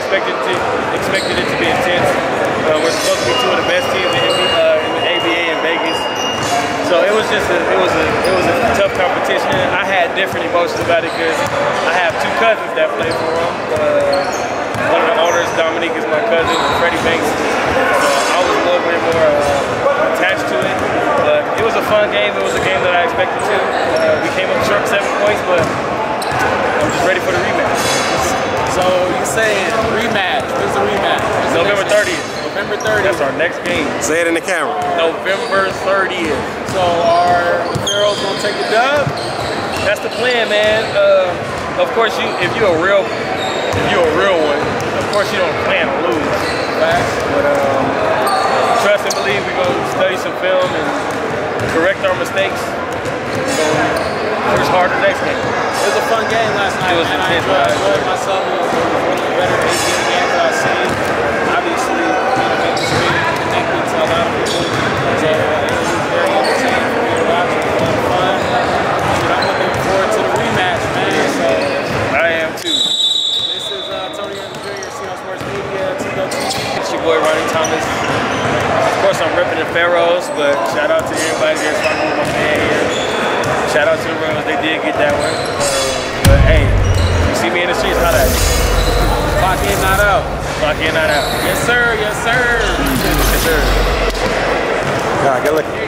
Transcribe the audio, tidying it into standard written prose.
expected it to be intense. We're supposed to be two of the best teams in the ABA in Vegas. So it was just it was a tough competition. I had different emotions about it because I have two cousins that play for them. One of the owners, Dominique, is my cousin, and Freddie Banks. So I was a little bit more attached to it. But it was a fun game. It was a game that I expected to. We came up short 7 points, but I'm just ready for the rematch. So you saying rematch? When's the rematch? November 30th. November 30th. That's our next game. Say it in the camera. November 30th. So are the Pharohs gonna take the dub? That's the plan, man. Of course, if you're a real one, of course you don't plan to lose. Right. But trust and believe we're gonna study some film and correct our mistakes. So push harder next game. It was a fun game last night, man. I enjoyed myself. It was one of the better ABA games that I've seen. Obviously, Memphis being connected to a lot of people. So it was very entertaining for me to watch. It was a lot of fun. And I'm looking forward to the rematch, man. So I am too. This is Tony Jr., CiNo Sports Media, CiNo TV. It's your boy Ronnie Thomas. Of course, I'm repping the Pharohs, but shout out to everybody that's rocking with my man here. Shout out to the Royals, they did get that one. But hey, you see me in the streets, how that? Clock in, not out. Clock in, not out. Yes, sir. Yes, sir. Yes, sir. All right, good looking.